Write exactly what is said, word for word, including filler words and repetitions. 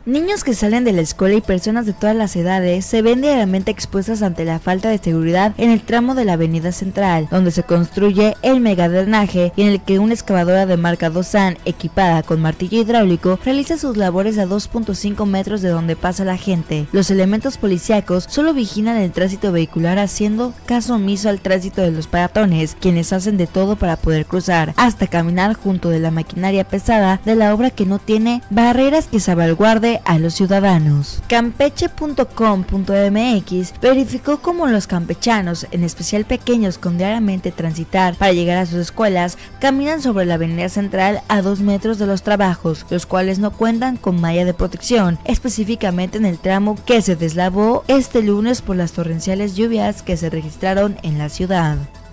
Niños que salen de la escuela y personas de todas las edades se ven diariamente expuestas ante la falta de seguridad en el tramo de la avenida Central, donde se construye el megadrenaje y en el que una excavadora de marca Doosan, equipada con martillo hidráulico, realiza sus labores a dos punto cinco metros de donde pasa la gente. Los elementos policíacos solo vigilan el tránsito vehicular, haciendo caso omiso al tránsito de los peatones, quienes hacen de todo para poder cruzar, hasta caminar junto de la maquinaria pesada de la obra que no tiene barreras que salvaguarde a los ciudadanos. Campeche punto com punto m x verificó cómo los campechanos, en especial pequeños con diariamente transitar para llegar a sus escuelas, caminan sobre la avenida Central a dos metros de los trabajos, los cuales no cuentan con malla de protección, específicamente en el tramo que se deslavó este lunes por las torrenciales lluvias que se registraron en la ciudad.